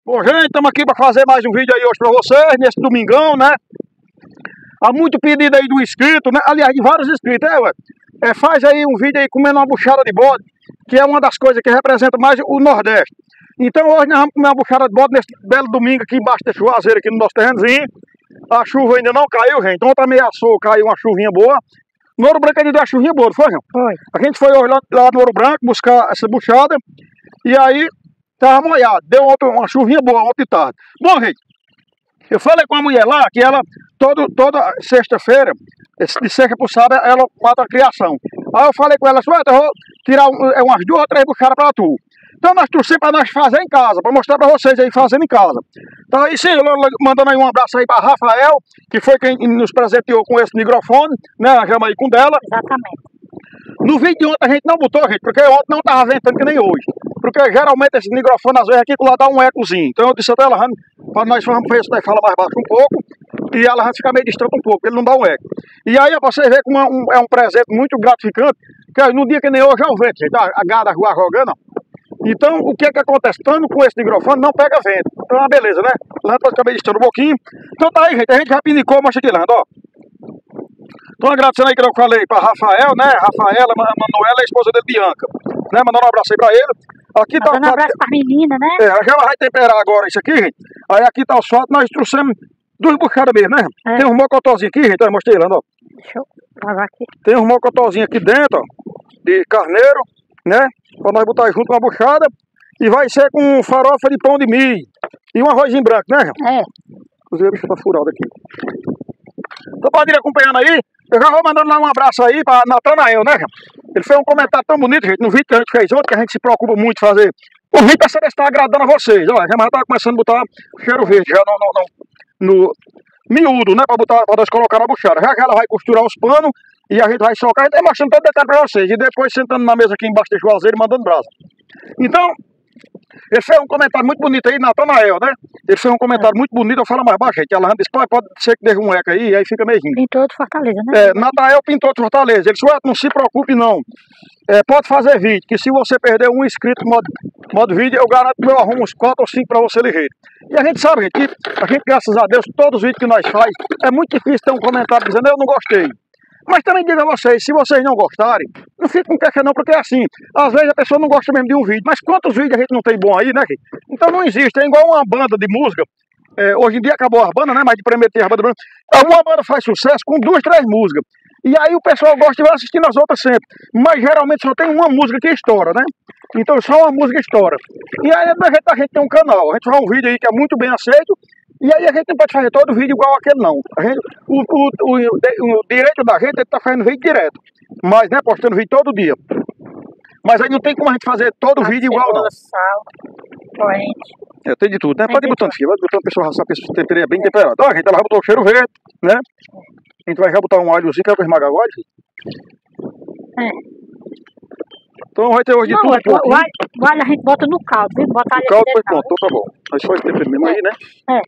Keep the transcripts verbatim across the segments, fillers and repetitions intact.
Bom, gente, estamos aqui para fazer mais um vídeo aí hoje para vocês, nesse domingão, né? Há muito pedido aí do inscrito, né? Aliás, de vários inscritos, é, ué. É, faz aí um vídeo aí comendo uma buchada de bode, que é uma das coisas que representa mais o Nordeste. Então hoje nós vamos comer uma buchada de bode nesse belo domingo aqui embaixo da chuazeira, aqui no nosso terrenozinho. A chuva ainda não caiu, gente. Ontem ameaçou, caiu uma chuvinha boa. No Ouro Branco ele deu uma chuvinha boa, não foi, não? Foi. A gente foi hoje lá, lá no Ouro Branco buscar essa buchada. E aí tava molhado. Deu ontem uma chuvinha boa ontem de tarde. Bom, gente, eu falei com a mulher lá que ela, todo, toda sexta-feira, de sexta por sábado, ela mata a criação. Aí eu falei com ela, assim, eu vou tirar um, umas duas ou três buchadas para tu. Então nós trouxemos para nós fazer em casa, para mostrar para vocês aí fazendo em casa. Então aí sim, mandando aí um abraço aí para Rafael, que foi quem nos presenteou com esse microfone, né, a grama aí com dela. Exatamente. No vídeo de ontem a gente não botou, gente, porque ontem não estava ventando que nem hoje. Porque geralmente esse microfone às vezes aqui lá dá um ecozinho. Então eu disse até ela, para nós vamos ver se nós fala mais baixo um pouco, e ela vai ficar meio distante um pouco, ele não dá um eco. E aí pra você ver como é um, é um presente muito gratificante, que no dia que nem hoje é o vento, gente, a, a gada rua jogando. Então, o que é que acontece? Estando com esse microfone, não pega vento. Então é uma beleza, né? Lando pode ficar meio distante um pouquinho. Então tá aí, gente, a gente já pinicou, mostra aqui, Lando, ó. Então agradecendo aí que eu falei para Rafael, né? Rafaela, Manuela, a esposa dele, Bianca. Né? Mandando um abraço aí para ele. Aqui tá Mandando um abraço para a menina, né? É, a gente vai temperar agora isso aqui, gente. Aí aqui tá o fatos, nós trouxemos duas buchadas mesmo, né? É. Tem um mocotózinho aqui, gente, eu mostrei, Lando, ó. Deixa eu lavar aqui. Tem um mocotózinho aqui dentro, ó, de carneiro, né? Para nós botar junto com a buchada. E vai ser com farofa de pão de milho. E um arrozinho branco, né? É. Inclusive a bicha tá furada aqui. Então pode ir acompanhando aí. Eu já vou mandando lá um abraço aí para Natanael, né? Ele fez um comentário tão bonito, gente, no vídeo que a gente fez ontem, que a gente se preocupa muito em fazer o vídeo para saber se está agradando a vocês. Olha, já tá começando a botar cheiro verde, já no, no, no, no miúdo, né? Para botar, para nós colocar na buchada. Já que ela vai costurar os panos e a gente vai socar, a gente vai mostrando todo detalhe para vocês. E depois sentando na mesa aqui embaixo da juazeira e mandando brasa. Então, ele fez um comentário muito bonito aí, Natanael, né? Ele fez um comentário muito bonito, eu falo mais baixo, gente. Ela disse, pai, pode ser que dê um eco aí, aí fica meio rindo. Pintor de Fortaleza, né? É, Natanael pintor de Fortaleza. Ele disse, ué, não se preocupe não. É, pode fazer vídeo, que se você perder um inscrito no modo, modo vídeo, eu garanto que eu arrumo uns quatro ou cinco para você ligeiro. E a gente sabe, gente, que a gente, graças a Deus, todos os vídeos que nós faz, é muito difícil ter um comentário dizendo, eu não gostei. Mas também digo a vocês, se vocês não gostarem, não fique com queixa não, porque é assim, às vezes a pessoa não gosta mesmo de um vídeo, mas quantos vídeos a gente não tem bom aí, né? Então não existe, é igual uma banda de música, é, hoje em dia acabou a banda, né? Mas de primeiro tem a banda, uma banda faz sucesso com duas, três músicas, e aí o pessoal gosta de vai assistindo as outras sempre, mas geralmente só tem uma música que estoura, né? Então só uma música estoura. E aí a gente, a gente tem um canal, a gente faz um vídeo aí que é muito bem aceito, e aí a gente não pode fazer todo vídeo igual aquele não. A gente, o, o, o, o direito da gente é estar tá fazendo vídeo direto. Mas, né, postando vídeo todo dia. Mas aí não tem como a gente fazer todo vídeo igual não. Sal, corrente. É, tem de tudo, né? Pode ir botando, filho. Vai botando, pessoal, raçar, pessoal, tempero bem temperado. Ó, a gente já botou o cheiro verde, né? A gente vai já botar um alhozinho, que é para esmagar o alho, filho. É. Então vai ter hoje de não, tudo um pouquinho. O alho, o alho a gente bota no caldo, viu? Bota alho no caldo foi pronto, então tá bom. Mas só esse tempero mesmo é. aí, né? É.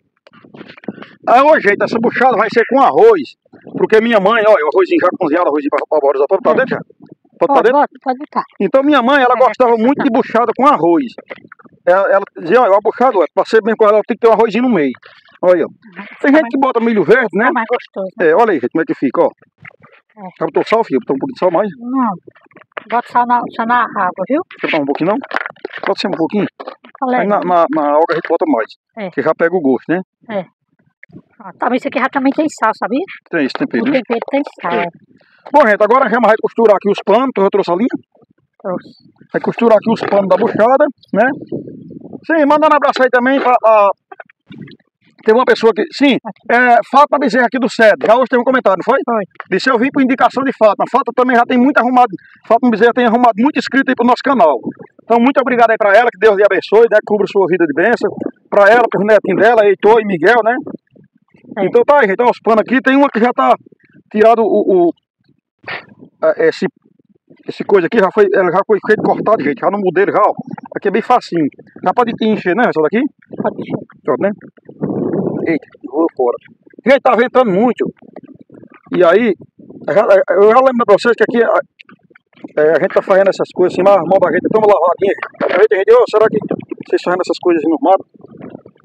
Aí hoje, gente, essa buchada vai ser com arroz. Porque minha mãe, olha, o arrozinho já cozinhado, arrozinho para bora, já pode botar dentro já? Pode botar dentro? Pode botar. Então minha mãe, ela gostava muito de buchada com arroz. Ela, ela dizia, olha, a buchada, para ser bem com ela, tem que ter um arrozinho no meio. Olha, tem gente que bota milho verde, né? É mais gostoso. Né? É, olha aí, gente, como é que fica, ó. É. Já botou sal, filho? Botou um pouquinho de sal mais? Não, bota sal na, só na água, viu? Quer botar um pouquinho não? Pode ser um pouquinho? Olha aí. Aí na, na, na água a gente bota mais. É. Que já pega o gosto, né? É. Ah, também isso aqui já também tem sal, sabia? Tem esse tempero, o né? tempero tem sal. É. Bom, gente, agora a gente vai costurar aqui os panos. Eu trouxe a linha? Trouxe. Vai costurar aqui os panos da buchada, né? Sim, mandando um abraço aí também pra... pra... Tem uma pessoa que... Sim, é, Fátima Bezerra aqui do C E D. Já hoje tem um comentário, não foi? Foi. Disse eu vim por indicação de Fátima. Fátima também já tem muito arrumado... Fátima Bezerra tem arrumado muito inscrito aí pro nosso canal. Então, muito obrigado aí pra ela, que Deus lhe abençoe, né? Cubra sua vida de bênção. Pra ela, pros netinhos dela, Heitor e Miguel, né? É. Então tá aí, gente. Então, os panos aqui. Tem uma que já tá tirado o... o esse... Esse coisa aqui já foi, ela já foi feito cortado, gente. Já no modelo já, ó. Aqui é bem facinho. Já pode encher, né? Essa daqui? Pode encher. Pronto, né? Eita, vou fora. Gente, tá ventando muito. E aí, eu já, eu já lembro pra vocês que aqui a, a gente tá fazendo essas coisas assim, mas a mão da gente, estamos lavadinha. A gente, a gente, oh, será que vocês fazendo essas coisas assim no mato?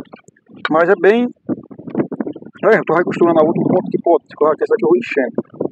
Mas é bem... É, tu vai costurando a outra ponto que ponto, que essa aqui eu vou enchendo.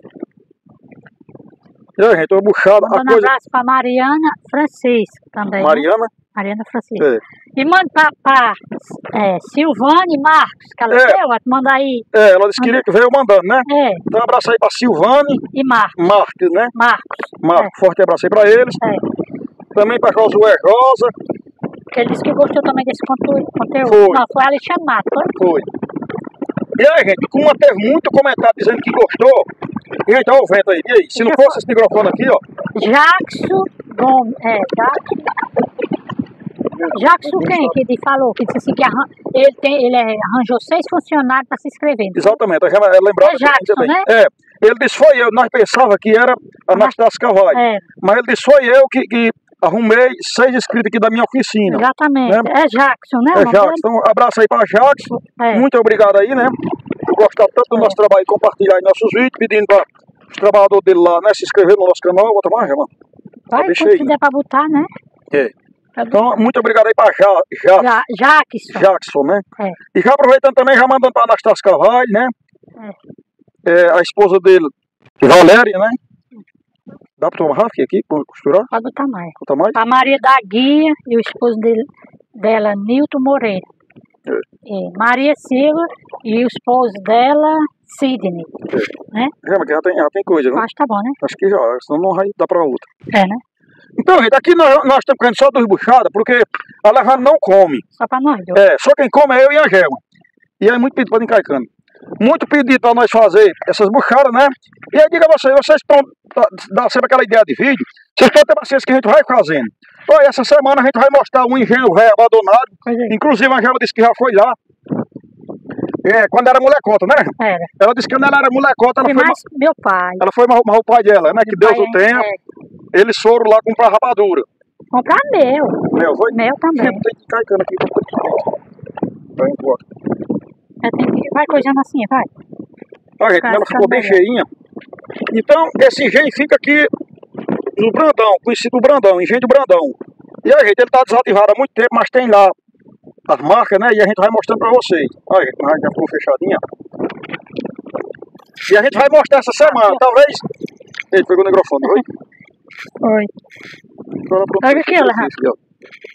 E aí, gente, uma buchada, a Mandando coisa... abraço pra Mariana Francisco também. né? Mariana? Mariana Francisco. É. E manda pra, pra é, Silvane Marcos, que ela É. deu, vai te mandar aí. É, ela disse que queria que veio mandando, né? É, Então um abraço aí pra Silvane e Marcos. Marques, né? Marcos. Marcos, forte abraço aí pra eles. É. Também pra Josué Rosa. Porque ele disse que gostou também desse conteúdo. conteúdo. Foi. Não, foi Alexandre Mato, foi? Foi. E aí, gente, como teve muito comentário dizendo que gostou, gente, olha o vento aí, e aí? Se não fosse esse microfone aqui, ó. Jackson Gomes. É, Jackson. Jackson quem que ele falou? Que disse assim que arran... ele, tem, ele arranjou seis funcionários para se inscrever. Exatamente, é lembrado É Jackson, também. né? É, ele disse foi eu, nós pensávamos que era Anastácio Carvalho. É. Mas ele disse foi eu que, que arrumei seis inscritos aqui da minha oficina. Exatamente. Né? É Jackson, né? É Jackson. Então, abraço aí para Jackson. É. Muito obrigado aí, né? Por gostar tanto do É. nosso trabalho e compartilhar aí nossos vídeos, pedindo para os trabalhadores dele lá, né, se inscrever no nosso canal. Bota mais, mano. Vai, deixa quando aí, quiser né? para botar, né? É. Pra Então, botar. muito obrigado aí para ja, ja, Ja, Jackson. Jackson, né? É. E já aproveitando também, já mandando para Anastácio Carvalho, né? É. É, a esposa dele, Valéria, né? Dá para tomar Rafa aqui, para costurar? Pode botar mais. Conta mais? A Maria da Guia e o esposo dele, dela, Nilton Moreira. É. É, Maria Silva e o esposo dela, Sidney. É. Né? É, mas já tem, já tem coisa, né? Acho que tá bom, né? Acho que já, senão não vai dar para outra. É, né? Então, gente, aqui nós, nós estamos comendo só duas buchadas, porque a Alejandra não come. Só pra nós dois. É, só quem come é eu e a Gelma. E é muito pedido para encaicando. Muito pedido para nós fazer essas buchadas, né? E aí, diga a vocês, vocês estão, dá sempre aquela ideia de vídeo, vocês podem ter paciência que a gente vai fazendo. Olha, essa semana a gente vai mostrar um engenho velho abandonado. Pois é. Inclusive a Gelma disse que já foi lá. É, quando era molecota, né? Era. Ela disse que quando ela era molecota, ela E foi, mais meu pai. ela foi mais o pai dela, né? Que Meu Deus pai o tenha. é- Eles foram lá comprar rapadura. Comprar meu. Meu, foi? Meu também. Tem que encaicando aqui. Vai embora. É, tem que- Vai coisando assim, vai. Olha, gente, Fica- ela ficou fica bem melhor. cheinha. Então, esse engenho fica aqui no Brandão, conhecido Brandão, engenho do Brandão. E aí, gente, ele está desativado há muito tempo, mas tem lá as marcas, né? E a gente vai mostrando para vocês. Olha, gente, já ficou fechadinha. E a gente vai mostrar essa semana, talvez... Ele pegou o microfone, foi? Oi. Agora pronto. Olha aqui, Alejandro. Aqui, ó.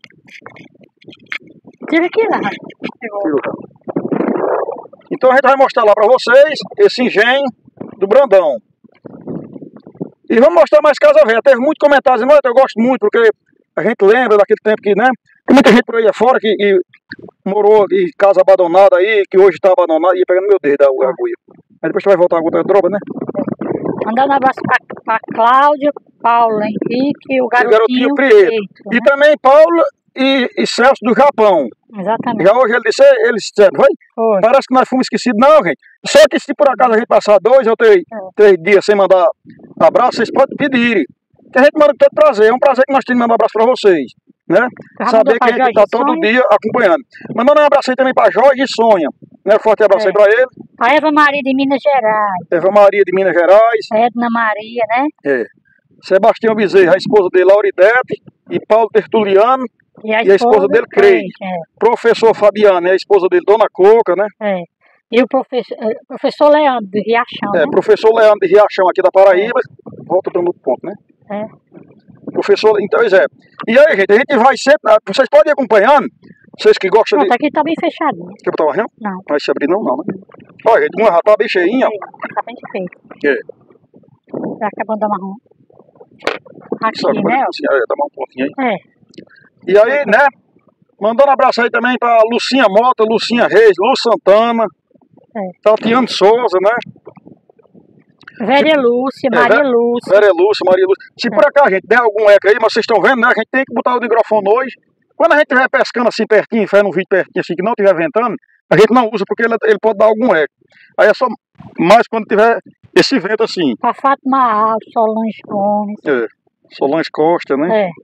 Tira aqui, Alejandro. Pegou. Tirou, cara. Então a gente vai mostrar lá para vocês esse engenho do Brandão. E vamos mostrar mais casa velha. Teve muitos comentários, não, eu gosto muito, porque a gente lembra daquele tempo que, né? Tem muita gente por aí afora que, que morou em casa abandonada aí, que hoje está abandonada, e ia pegando meu dedo a agulha. Aí depois você vai voltar a outra droga, né? Mandando um abraço pra, pra Cláudia, Paulo Henrique e o E o garotinho, garotinho Prieto. Prieto, E né? também Paulo e, e Celso do Japão. Exatamente. Já hoje ele disse, eles disseram, foi? Foi. Parece que nós fomos esquecidos, não, gente. Só que se por acaso a gente passar dois ou três, três dias sem mandar abraço, vocês podem pedir. Que a gente manda com todo prazer. É um prazer que nós temos de mandar um abraço para vocês. Né? Já Saber mandou pra que a gente Jorge está todo Sonha? dia acompanhando. Mandando um abraço aí também para Jorge e Sonha. Né? Forte abraço É. aí para ele. A Eva Maria de Minas Gerais. Eva Maria de Minas Gerais. Edna Maria, né? É. Sebastião Bezerra, a esposa dele, Lauridete. E Paulo Tertuliano. E a E a esposa dele, Creide. É, Professor Fabiano, e a esposa dele, Dona Coca, né? é. E o professor, eh, professor Leandro, do Riachão, É, né? professor Leandro de Riachão aqui da Paraíba. Volta para um outro ponto, né? É. Professor, então, é. E aí, gente, a gente vai sempre. Vocês podem ir acompanhando. Vocês que gostam Pronto, de. aqui tá bem fechadinho. Quer botar mais não? Não. Não vai se abrir não, não, né? Olha, gente, uma já tá bem cheinha. Tá bem feito. É. Tá acabando da marrom. Aqui, Só que né? assim, é, dá mais um pouquinho aí. É. E aí, né? Mandando um abraço aí também pra Lucinha Mota, Lucinha Reis, Lu Santana, É. Tatiana Souza, né? Véria Lúcia, É, Maria Vé- Lúcia. Vera Lúcia, Maria Lúcia. Se por acaso a gente der algum eco aí, mas vocês estão vendo, né? A gente tem que botar o microfone hoje. Quando a gente estiver pescando assim pertinho, faz um vídeo pertinho assim, que não estiver ventando, a gente não usa porque ele, ele pode dar algum eco. Aí é só mais quando tiver esse vento assim. Pra Fátima Alves, Solange Gomes. É. Solange Costa, né? É.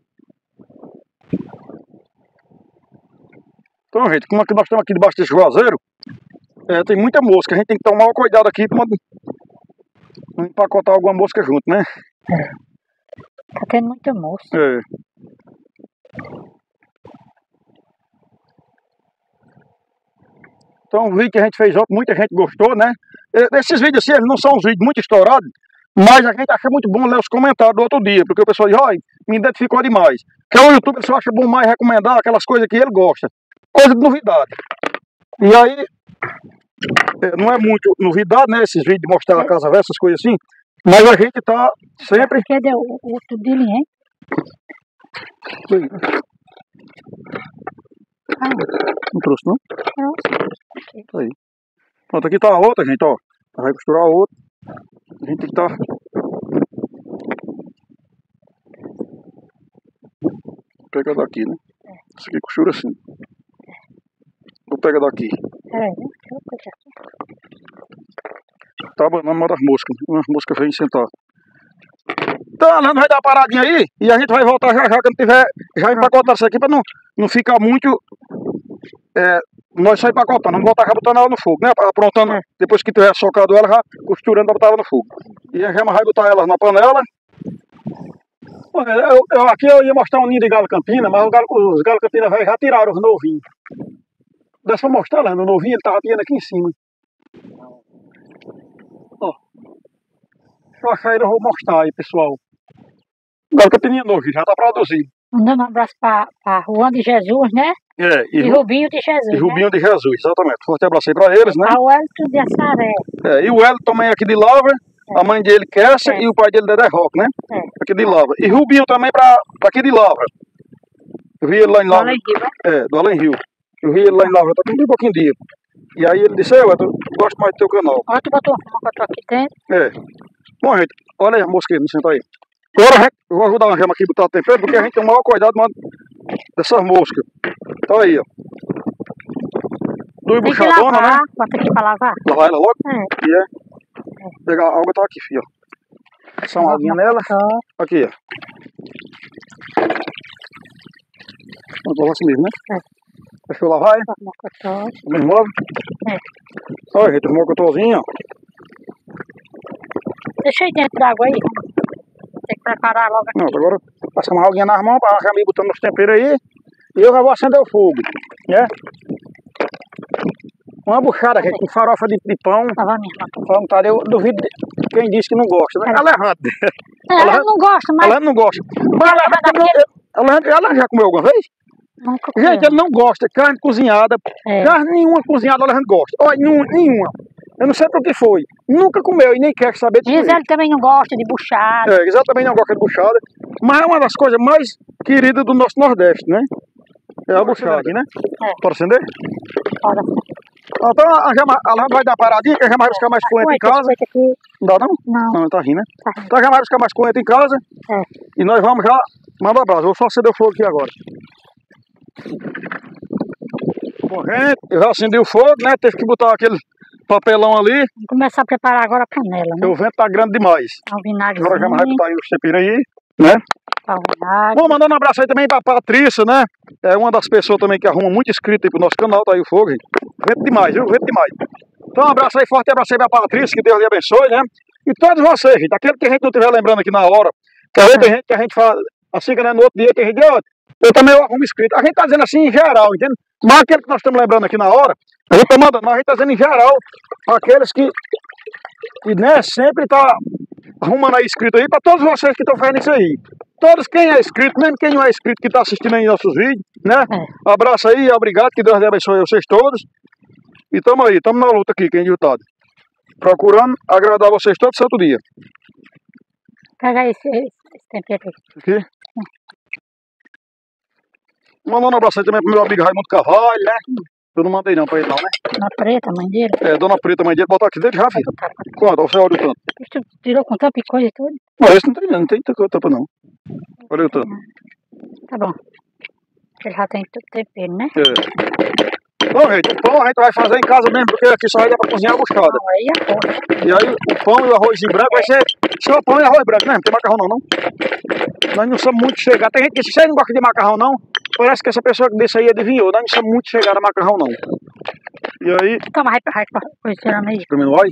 Então, gente, como é que nós estamos aqui debaixo desse juazeiro, é, tem muita mosca. A gente tem que tomar cuidado aqui para não empacotar alguma mosca junto, né? Tá tendo muita moça. É. Então, um vídeo que a gente fez ontem, muita gente gostou, né? Esses vídeos assim, eles não são uns vídeos muito estourados, mas a gente acha muito bom ler os comentários do outro dia, porque o pessoal diz, olha, me identificou demais. Que o YouTube ele só acha bom mais recomendar aquelas coisas que ele gosta. Coisa de novidade. E aí, não é muito novidade, né? Esses vídeos de mostrar a casa velha, essas coisas assim. Mas a gente tá sempre... Cadê o outro dele, hein? Ah, não trouxe, não? não. Tá aí. Pronto, aqui tá a outra, gente, ó. Vai costurar a outra. A gente tem que tá... Vou pegar daqui, né? Isso aqui costura assim. Vou pegar daqui. Peraí, né? Deixa eu pegar aqui. Tá abanando uma das moscas. Umas moscas vêm sentar. Então, a Lana vai dar uma paradinha aí e a gente vai voltar já já quando tiver já empacotar isso aqui pra não, não ficar muito. É, nós só empacotando, não voltar já botando ela no fogo, né? Aprontando, é. Depois que tiver socado ela, já costurando pra botar ela no fogo. E a gente vai botar ela na panela. Eu, eu, aqui eu ia mostrar um ninho de galo campina, mas galo, os galos campina velho já tiraram os novinhos. Dá pra mostrar, Lana, o novinho ele tava tirando aqui em cima. Ó. Eu achei que eu vou mostrar aí, pessoal. O galo campininha novo, já tá produzindo. Mandando um abraço pra, pra Juan de Jesus, né? É, e, e Rubinho de Jesus. E Rubinho, né? De Jesus, exatamente. Forte abraço aí pra eles, né? A Wellington de Assaré. É, e o Wellington também aqui de Lavra. É. A mãe dele, Kessia, é. E o pai dele, Dedé Roque, né? É. Aqui de Lavra. E Rubinho também pra, pra aqui de Lavra. Eu vi ele lá em Lavra. Do Além Rio, né? É, do Além Rio. Eu vi ele lá em Lavra, tá tudo de pouquinho dia. E aí ele disse, eu gosto mais do teu canal. Olha, tu botou uma foto aqui dentro. É. Bom, gente, olha aí a mosquinha, não senta aí. Agora eu vou ajudar a gema aqui a botar o tempero, porque a gente tem o maior cuidado dessas moscas. Tá aí, ó. Duas buchadonas, né? Bota aqui pra lavar. Lavar ela logo? É. E é. é. Pegar a água, tá aqui, filho. Passar uma aguinha nela. Aqui, ó. Vamos lavar assim mesmo, né? É. Deixa eu lavar, hein? Mocotó. Mesmo logo? É. Olha, gente, os mocotózinhos, ó. Deixa aí dentro d'água aí. Tem que preparar logo aqui. Não, agora passar uma aguinha nas mãos para já me botando os temperos aí. E eu já vou acender o fogo, né? Uma buchada aqui com farofa de, de pão. Ah, vai minha vontade, eu duvido de quem disse que não gosta, né? Ela é errada. É, ela não gosta, mas... Ela não gosta. Mas ela, ela, ela, ela já comeu alguma vez? Nunca comeu. Gente, ele não gosta de carne cozinhada. É. Carne nenhuma cozinhada ela não gosta. Olha, nenhuma. Eu não sei por que foi. Nunca comeu e nem quer saber de Gisele também não gosta de buchada. É, Gisele também não gosta de buchada. Mas é uma das coisas mais queridas do nosso Nordeste, né? É a buchada aqui, né? É. Pode acender? Pode. Então a Gema, ela vai dar uma paradinha, que a Gema vai buscar mais coentro em casa. Aqui. Não dá não? Não. Não, tá rindo, né? Tá rindo. Então a Gema vai buscar mais coentro em casa. É. E nós vamos já mandar abraço. Eu vou só acender o fogo aqui agora. Bom, gente, eu já acendi o fogo, né? Teve que botar aquele papelão ali. Vamos começar a preparar agora a panela, né? Porque o vento tá grande demais. O vinagre. Agora já vai botar aí os temperos aí, né? Tá, o vinagre. Bom, mandando um abraço aí também pra Patrícia, né? É uma das pessoas também que arruma muito inscrito aí pro nosso canal, tá aí o fogo, gente. Vento demais, viu? Vento demais. Então um abraço aí, forte abraço aí pra Patrícia, que Deus lhe abençoe, né? E todos vocês, gente. Aquele que a gente não estiver lembrando aqui na hora. Que às vezes tem gente que a gente fala assim, né? No outro dia tem gente de outro. Eu também arrumo inscrito. A gente tá dizendo assim em geral, entende? Mas aquele que nós estamos lembrando aqui na hora, a gente tá mandando, mas a gente tá dizendo em geral, aqueles que, que né, sempre tá arrumando aí inscrito aí, para todos vocês que estão fazendo isso aí. Todos quem é inscrito, mesmo quem não é inscrito, que está assistindo aí nossos vídeos, né? É. Abraço aí, obrigado, que Deus abençoe vocês todos. E tamo aí, tamo na luta aqui, quem ditado. Procurando agradar vocês todo santo dia. Pega esse, esse tempero aí. Aqui. Mandando um abraço aí também pro meu amigo Raimundo Carvalho, né? Eu não mandei não pra ele não, né? Dona Preta, mãe dele? É, Dona Preta, mãe dele, botar aqui dentro já, filho. Quanto? Você olha o tanto. Tu tirou com tampa e coisa e tudo? Não, esse não tem não, não tem tampa não. Olha o tanto. Tá bom. Ele já tem tudo tempero, né? É. Bom, gente, o pão a gente vai fazer em casa mesmo, porque aqui só vai dar pra cozinhar a buscada. Não, aí é bom. E aí o pão e o arrozinho branco vai ser só pão e arroz branco, né? Não tem macarrão não, não. Nós não somos muito chegados. Tem gente que diz, você não gosta de macarrão não? Parece que essa pessoa que disse aí adivinhou. Nós não somos muito chegados a macarrão não. E aí... Toma, vai pra cozinhando aí. Primeiro vai?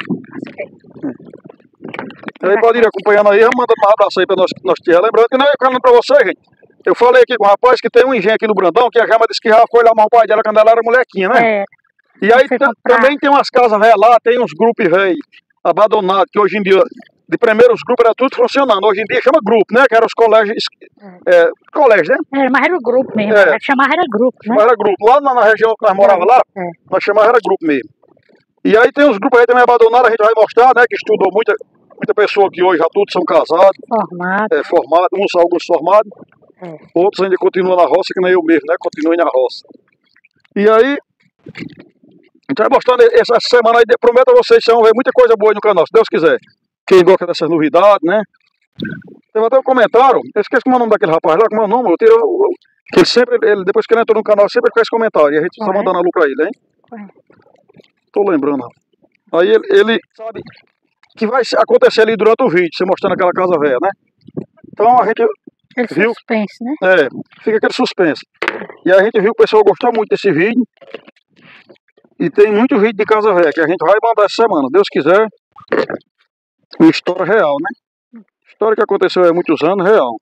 E aí pode ir acompanhando aí, mandando um abraço aí pra nós, nós tia. Lembrando que não é falando pra você, gente. Eu falei aqui com o rapaz que tem um engenho aqui no Brandão, que a Gema disse que já foi lá arrumar o pai dela quando ela era molequinha, né? É. E aí também tem umas casas velhas lá, tem uns grupos velhos abandonados, que hoje em dia, de primeiro os grupos era tudo funcionando. Hoje em dia chama grupo, né? Que eram os colégios, é. É, colégios, né? É, mas era o grupo mesmo, é. chamava era grupo, né? Chamava era grupo. Lá na, na região que nós morávamos lá, é. nós chamava era grupo mesmo. E aí tem uns grupos aí também abandonados, a gente vai mostrar, né? Que estudou muita, muita pessoa que hoje já todos são casados. Formados. É, formados, uns alguns formados. É. Outros ainda continuam na roça, que nem eu mesmo, né? Continuem na roça. E aí, a gente vai mostrando essa semana aí, prometo a vocês, vocês vão ver muita coisa boa aí no canal, se Deus quiser. Quem gosta dessas novidades, né? Teve até um comentário, eu esqueci como é o nome daquele rapaz lá, como é o nome, eu tirei, que ele sempre, ele, depois que ele entrou no canal, sempre faz comentário, e a gente só mandando a luz pra ele, hein? Tô lembrando. Aí ele, ele sabe que vai acontecer ali durante o vídeo, você mostrando aquela casa velha, né? Então a gente aquele viu... suspense, né? É, fica aquele suspense. E a gente viu que o pessoal gostou muito desse vídeo. E tem muito vídeo de casa velha que a gente vai mandar essa semana, Deus quiser. Uma história real, né? História que aconteceu há muitos anos, real.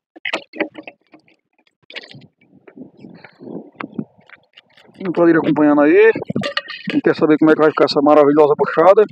Não pode ir acompanhando aí. Quem quer saber como é que vai ficar essa maravilhosa buchada?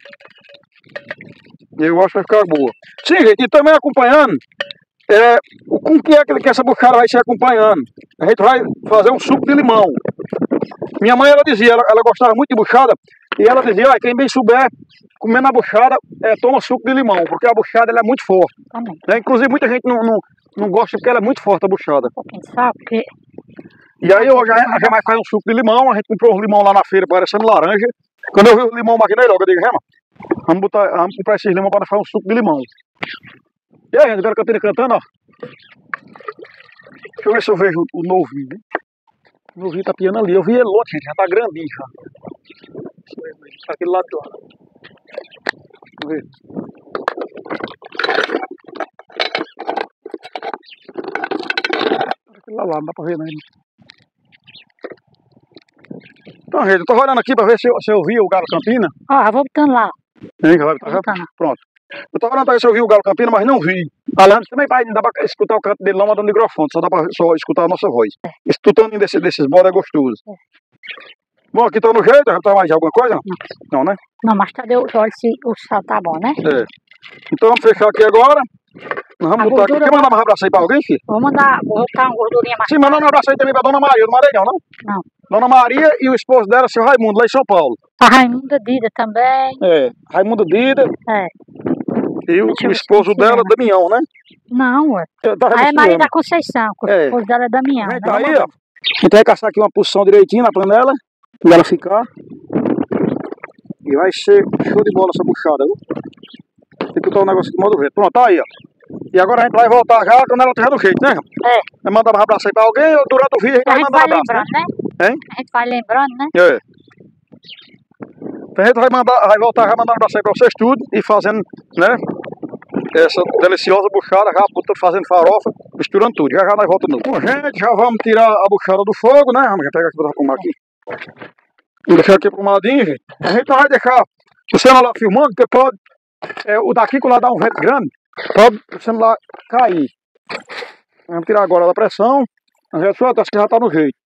Eu acho que vai ficar boa. Sim, gente, e também acompanhando, é, com que é que essa buchada vai ser acompanhando? A gente vai fazer um suco de limão. Minha mãe, ela dizia, ela, ela gostava muito de buchada, e ela dizia, ah, quem bem souber, comendo a buchada, é, toma suco de limão, porque a buchada ela é muito forte. Né? Inclusive, muita gente não, não, não gosta porque ela é muito forte, a buchada. Quem sabe, porque... E aí, hoje, a gente vai fazer um suco de limão, a gente comprou os limão lá na feira, parecendo laranja. Quando eu vi o limão aqui na logo, eu digo, Rema, vamos, botar, vamos comprar esses limão para fazer um suco de limão. E aí, gente, agora que eu tô cantando, ó. Deixa eu ver se eu vejo o novinho, né? O novinho tá piando ali. Eu vi ele longe, gente, já tá grandinho já. Deixa eu ver, tá aquele lado de lá. Deixa eu ver. Aquele lá, lá, não dá pra ver, né? Então, gente, eu tô olhando aqui pra ver se eu, se eu vi o Galo Campina. Ó, ah, vou botando lá. Hein, vai botar já? Pronto. Eu tô olhando pra ver se eu vi o Galo Campina, mas não vi. Além também vai, não dá pra escutar o canto dele não, mandando microfone, só dá pra só escutar a nossa voz. É. Esse tutaninho desse, desses bodes é gostoso. É. Bom, aqui tá no jeito, já tá mais de alguma coisa? Não, não né? Não, mas cadê o olha se o sal tá bom, né? É. Então vamos fechar aqui agora. Nós vamos a botar aqui. Quer mandar um abraço aí pra alguém, filho? Vou mandar, vou botar uma gordurinha mais. Sim, mandar um abraço aí também pra Dona Maria, do Maranhão, não? Não. Dona Maria e o esposo dela, seu Raimundo, lá em São Paulo. A Raimunda Dida também. É, Raimundo Dida. É. E o, o esposo dela, Damião, né? Não, ué. Tá aí é Maria da Conceição, o é. esposo dela é Damião. Né? Tá aí, ó. A gente vai caçar aqui uma posição direitinho na panela, pra ela ficar. E vai ser show de bola essa buchada, viu? Tem que botar o negócio de modo reto. Pronto, tá aí, ó. E agora a gente vai voltar já quando ela tiver do jeito, né? É. Vai mandar um abraço aí pra alguém ou durante o vídeo a gente, a vai gente mandar vai um abraço, lembrando, né? Hein? A gente vai lembrando, né? É. Então a gente vai, mandar, vai voltar já mandando um abraço aí pra vocês tudo e fazendo, né? Essa deliciosa buchada, já fazendo farofa, misturando tudo. Já já nós voltamos. Bom, gente, já vamos tirar a buchada do fogo, né? Vamos pegar aqui pra arrumar aqui. Vou deixar aqui arrumadinho, gente. A gente vai deixar o celular filmando, porque pode, é, o daqui que lá dá um vento grande, pode o celular cair. Vamos tirar agora da pressão. A gente só acho que já tá no jeito.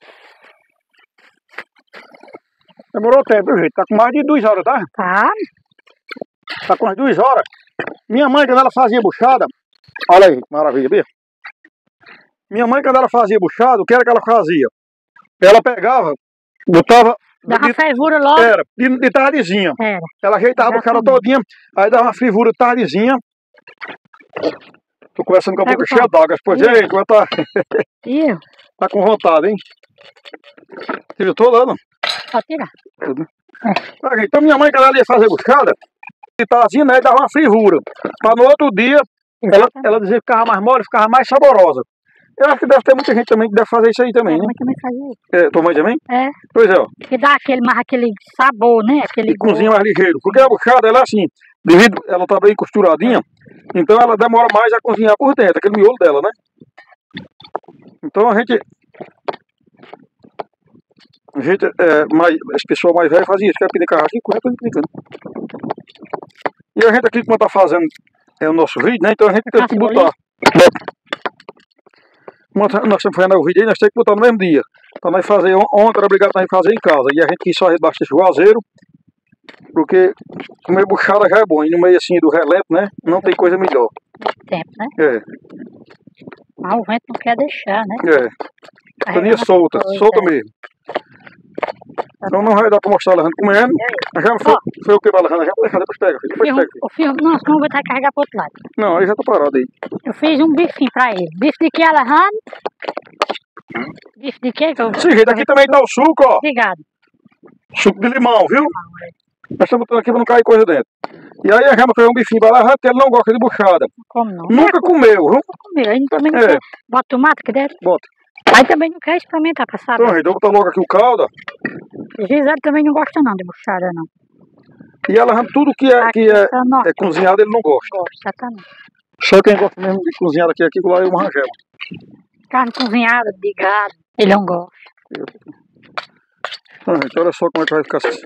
Demorou tempo, viu, gente? Tá com mais de duas horas, tá? Tá. Tá com umas duas horas. Minha mãe, quando ela fazia buchada, olha aí, maravilha, viu? Minha mãe, quando ela fazia buchada, o que era que ela fazia? Ela pegava, botava... Dava uma fervura logo. Era, de, de tardezinha. Era. Ela ajeitava a buchada todinha, aí dava uma fervura tardezinha. Tô conversando com a boca cheia d'água. Pois, gente, como tá... Eu? Tá com vontade, hein? Eu tô lá, não? Pode tirar. Tudo, né? É. Então minha mãe, quando ela ia fazer buchada, de tardezinha, né, dava uma fervura. Pra no outro dia, ela, ela dizia que ficava mais mole, ficava mais saborosa. Eu acho que deve ter muita gente também que deve fazer isso aí também, é, né? Minha mãe também fazia isso. É, tua mãe também? É. Pois é, ó. Que dá aquele, mais aquele sabor, né? Aquele e cozinha mais ligeiro. Porque a buchada, ela é assim, devido ela tá bem costuradinha, então ela demora mais a cozinhar por dentro, aquele miolo dela, né? Então a gente... A gente, é, mais, esse pessoal mais velho fazia isso, que era pinecar aqui, correto, pinicando. E a gente aqui, como tá fazendo é o nosso vídeo, né? Então a gente tem que botar... Nós estamos fazendo o vídeo aí, nós temos que botar no mesmo dia. Para nós fazer, ontem era obrigado a fazer em casa. E a gente quis fazer debaixo de juazeiro. Porque comer buchada já é bom. E no meio assim do relento, né? Não tem coisa melhor. Tempo, né? É. Mas o vento não quer deixar, né? É. Taninha solta, coisa, solta é. mesmo. Então não vai dar para mostrar a Alejandra comendo. A já foi, foi o que para a Alejandra? Já vou deixar, depois pega. Depois filme, pega. O filme, nossa, não vou estar carregar para o outro lado. Não, aí já tô parado aí. Eu fiz um bifinho para ele. Bife de que, Alejandra? Hum? Bife de que? que eu... Sim, gente, aqui também tá o suco, ó. Obrigado. Suco de limão, viu? Nós estamos botando aqui para não cair coisa dentro. E aí a Gema fez um bifinho para lá, porque ele não gosta de buchada. Como não? Nunca é, comeu, viu? Nunca comeu, ele também não é. quer. Bota tomate aqui dentro? Bota. Aí também não quer experimentar para saber. Então, gente, eu vou botar logo aqui o caldo. Gisele também não gosta não de buchada, não. E ela, tudo que é, que é, é cozinhado, ele não gosta. Gosta também. Só quem gosta mesmo de cozinhado aqui, aqui lá é o Rangel. Carne cozinhada, de gado, ele não gosta. Então, gente, olha só como é que vai ficar essa,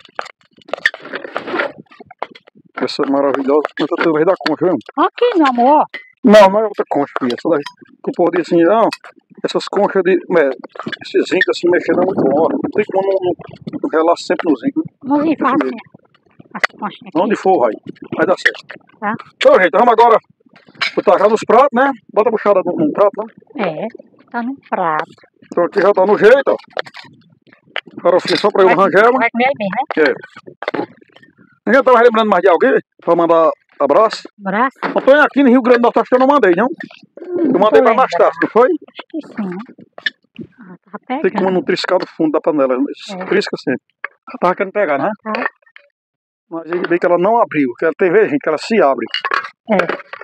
essa maravilhosa. Você vai dar concha, viu? Aqui, meu amor. Não, não é outra concha, filha. Essa daí. Que o povo diz assim, não, essas conchas de. É, esses zinco assim mexendo é muito bom. Não tem como não, não relar sempre no zinco. No zinco, faz assim. As conchas aqui. Onde for, vai. Vai dar certo. Tá. Então, gente, vamos agora botar já nos pratos, né? Bota a buchada num, num prato, né? É, tá no prato. Então aqui já tá no jeito, ó. Farofinha só pra eu arranjar. Vai comer aí mesmo, né? É. A gente tava lembrando mais de alguém pra mandar abraço. Abraço? Antônio, aqui no Rio Grande do Norte, acho que eu não mandei, não? Hum, eu mandei pra Anastácio, não foi? Acho que sim. Ah, tá pegando. Tem como não triscar do fundo da panela. É. Trisca sempre. Ela tava querendo pegar, né? Tá. Mas aí veio que ela não abriu. Que ela tem vez, gente, que ela se abre. É.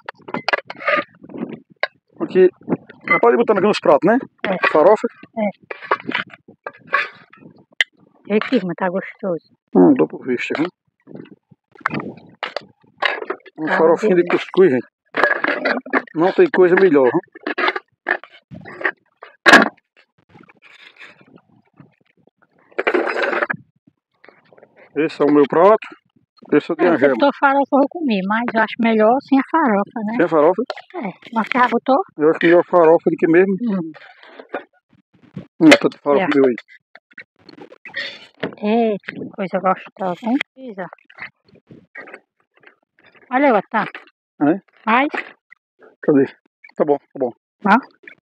Porque. Já pode ir botando aqui nos pratos, né? É. Farofa. É. Riquíssimo, tá gostoso. Hum, dou pro visto, viu? Um ah, farofinho de cuscuz, gente. Não tem coisa melhor, hein? Esse é o meu prato. Esse é o de Angela. Se botou farofa eu vou comer, mas eu acho melhor sem a farofa, né? Sem a farofa? É. Mas você já botou? Eu acho melhor farofa do que mesmo. Hum. Hum, tá de farofa meu aí. Ei, que coisa gostosa, hein? Isa. Olha aí, tá. É? Mais? Cadê? Tá bom, tá bom. Ah?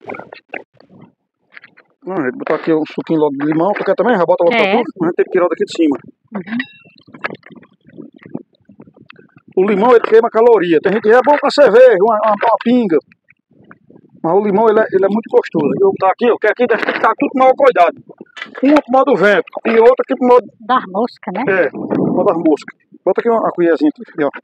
Não, a gente botar aqui um suquinho logo de limão, porque também já bota logo é. pra tudo, a gente tem que tirar daqui de cima. Uhum. O limão ele queima caloria. Tem gente que é bom pra cerveja, uma, uma, uma pinga. Mas o limão ele é, ele é muito gostoso. Eu vou botar aqui, eu quero aqui tem que estar tudo com maior cuidado. Um pro modo do vento e outro aqui pro modo. Das moscas, né? É, modo das moscas. Bota aqui uma, uma colherzinha aqui, ó.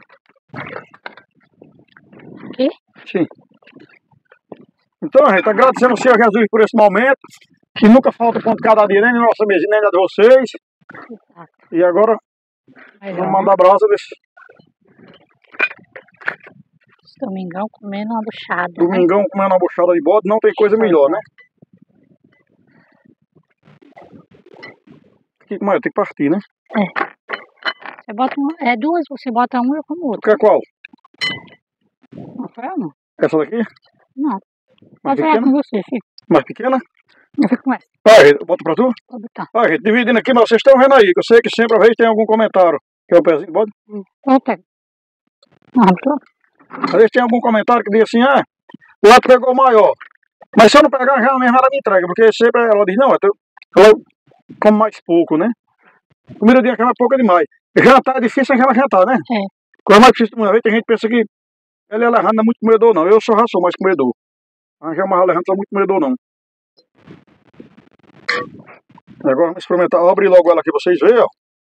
Aqui? Sim. Então, gente, agradecendo ao Senhor Jesus por esse momento. Que nunca falta ponto de cada dia, nem na nossa mesa, nem na de vocês. Exato. E agora, Mas, vamos mandar abraço desse. Domingão comendo uma buchada. Domingão né? comendo uma buchada de bode, não tem coisa melhor, né? Mas eu tenho que partir, né? É. Você bota um, é duas, você bota uma e eu como outra. Quer qual? Não foi eu não. Essa daqui? Não. Mais Pode pegar com você, filho. Mais pequena? Eu fico com essa. Ah, gente, bota pra tu? Vou botar. Ah, gente, dividindo aqui, mas vocês estão vendo aí, que eu sei que sempre a vez tem algum comentário. Quer o pezinho, pode? Hum. Eu pego. Não, tô. Às vezes tem algum comentário que diz assim, ah, o outro pegou maior. Mas se eu não pegar já mesmo, ela me entrega, porque sempre ela diz, não, ela come mais pouco, né? Comida de Angela é pouca demais. Jantar é difícil, Angela jantar, né? É. Quando mais difícil de uma vez, tem gente que pensa que ela e a Alejandra não é muito comedor, não. Eu sou já sou mais comedor. A Angela e a Alejandra não são muito comedor, não. Agora vamos experimentar. Abre logo ela aqui pra vocês verem, ó.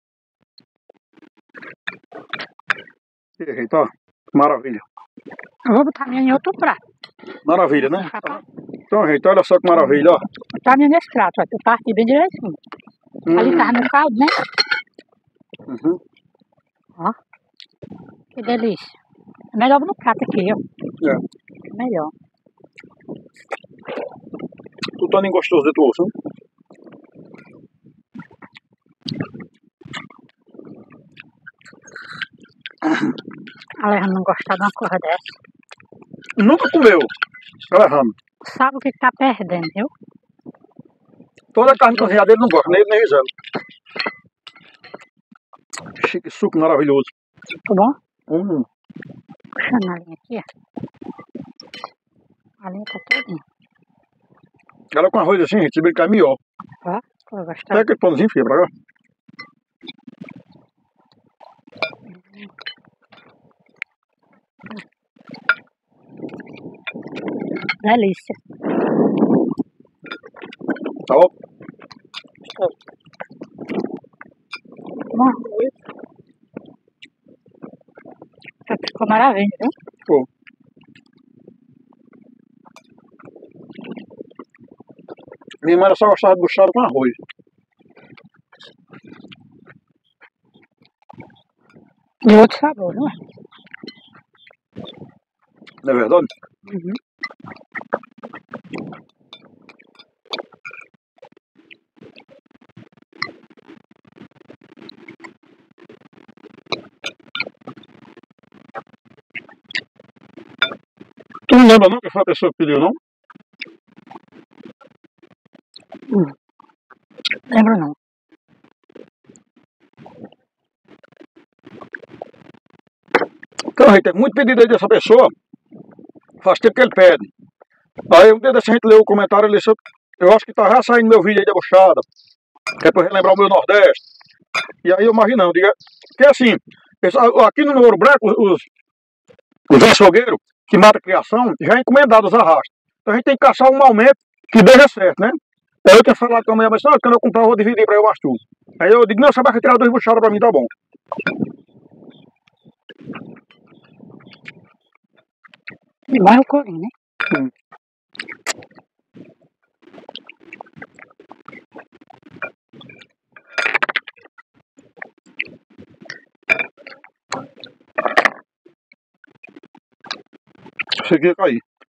Eita, ó. Maravilha. Eu vou botar a minha em outro prato. Maravilha, né? Então, gente, olha só que maravilha, ó. Vou botar a minha nesse prato, ó. Eu parti bem direitinho. Hum. Ali tava no caldo, né? Uhum. Ó. Que delícia. É melhor no prato aqui, ó. É. É melhor. Tu tá nem gostoso de tu, hein? A Alejandra não gosta de uma coisa dessa. Nunca comeu, Alejandra. sabe o que tá perdendo, viu? Toda carne cozinhada ele não gosta, nem ele nem Gisele. Chique, suco maravilhoso. Tá bom? Hum. Puxando a linha aqui, ó. A linha tá todinha. Ela com arroz assim, gente, se brincar é melhor. Ó, vou gostar. Pega aquele pãozinho, filha, pra cá. Delícia. Tá bom? Bom. Ficou maravilha, viu? Ficou. Minha mãe só gostava de buchada com arroz. De outro sabor, não é? Não é verdade? Uhum. Tu não lembra não que foi a pessoa que pediu, não? Hum. Lembro não. Então, gente, tem muito pedido aí dessa pessoa. Faz tempo que ele pede. Aí um dia desse a gente leu o comentário, ele disse, eu acho que tá já saindo meu vídeo aí da buchada. Que é pra relembrar o meu Nordeste. E aí eu imaginando, diga, que assim, aqui no Ouro Branco, os, os açougueiros que matam a criação, já é encomendado os arrastos. Então a gente tem que caçar um aumento que dê certo, né? Aí eu tinha falado com a mulher, mas não, quando eu comprar eu vou dividir pra eu mais tudo. Aí eu digo, não, você vai retirar duas buchadas pra mim, tá bom. E mais o corinho, né? Hum. Isso aqui ia cair.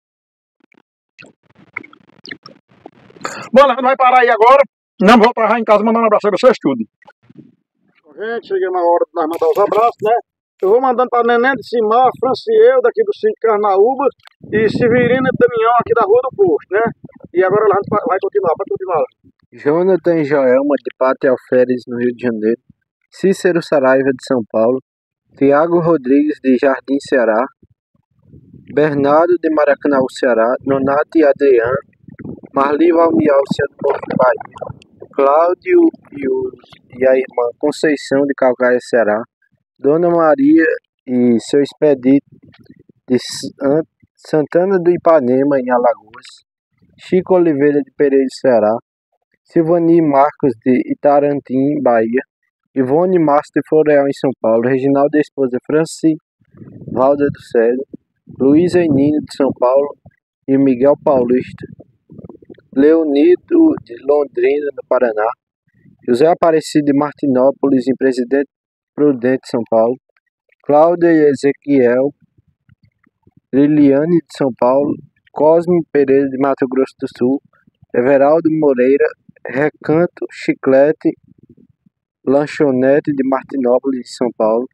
Bom, a gente vai parar aí agora. Não voltar já em casa mandando um abraço pra vocês tudo. Gente, cheguei na hora de nós mandar os abraços, né? Eu vou mandando para Neném de Simar, Franciel, daqui do sítio Carnaúba, e Severina de Damião, aqui da Rua do Posto, né? E agora a gente vai continuar, vai continuar. Jonathan Joelma, de Pátria Alferes, no Rio de Janeiro. Cícero Saraiva, de São Paulo. Tiago Rodrigues, de Jardim, Ceará. Bernardo, de Maracanã, Ceará. Nonato e Adriano. Marli Valmial, Centro do Bahia. Cláudio e, os, e a irmã Conceição, de Calcaia, Ceará. Dona Maria e seu expedito de Santana do Ipanema, em Alagoas. Chico Oliveira de Pereira, Ceará. Silvani Marcos de Itarantim, Bahia. Ivone Márcio de Floreal, em São Paulo. Reginaldo e esposa Franci Valda do Céu. Luísa e Nino, de São Paulo. E Miguel Paulista. Leonido de Londrina, no Paraná. José Aparecido de Martinópolis, em Presidente Prudente, São Paulo. Cláudia e Ezequiel. Liliane, de São Paulo. Cosme Pereira, de Mato Grosso do Sul. Everaldo Moreira. Recanto Chiclete Lanchonete, de Martinópolis, de São Paulo.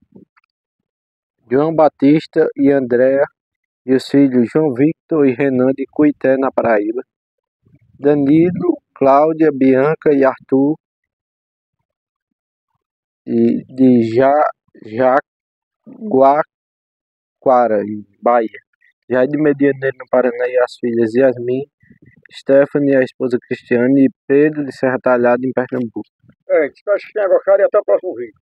João Batista e Andréa e os filhos João Victor e Renan, de Cuité, na Paraíba. Danilo, Cláudia, Bianca e Arthur de, de ja, Jaguaquara, Bahia. Jair de Medianeiro, no Paraná, e as filhas Yasmin, Stephanie, a esposa Cristiane, e Pedro de Serra Talhada, em Pernambuco. É, espero que tenham gostado e até o próximo vídeo.